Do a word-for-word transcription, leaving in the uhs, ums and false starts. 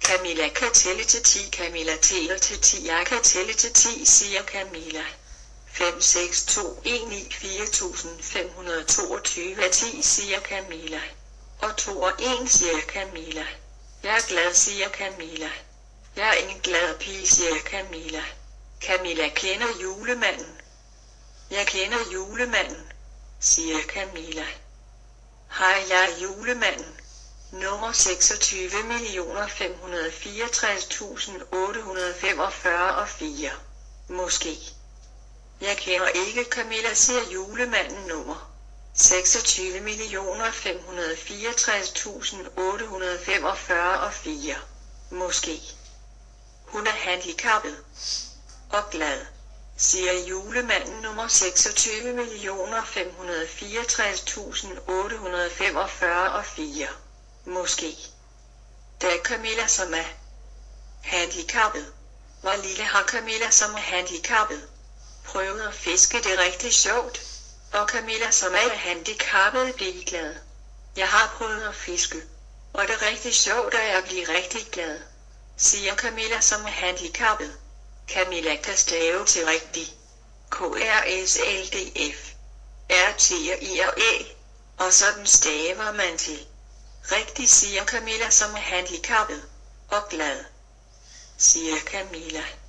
Camilla kan tælle til ti. Camilla tæller til ti. Jeg kan tælle til ti, siger Camilla. fem seks to en ni fire fem to to er ti, siger Camilla. Og to og en, siger Camilla. Jeg er glad, siger Camilla. Jeg er en glad pige, siger Camilla. Camilla kender julemanden. Jeg kender julemanden, siger Camilla. Hej, jeg er julemanden. Nummer seksogtyve millioner fem hundrede fireogtres tusind otte hundrede femogfyrre og fire. Måske. Jeg kender ikke Camilla, siger julemanden. Nummer seksogtyve millioner fem hundrede fireogtres tusind otte hundrede femogfyrre og fire. Måske. Hun er handicappet. Og glad, siger julemanden. Nummer seksogtyve millioner fem hundrede fireogtres tusind otte hundrede femogfyrre og fire. Måske. Da Camilla, som er handicappet, hvor lille har Camilla, som er handicappet, prøvet at fiske. Det rigtig sjovt. Og Camilla, som er handicappet, bliver glad. Jeg har prøvet at fiske, og det er rigtig sjovt, at jeg bliver rigtig glad, siger Camilla, som er handicappet. Camilla kan stave til rigtig. K R S L D F R T I R E. Og sådan staver man til rigtig, siger Camilla, som er handicappet. Og glad, siger Camilla.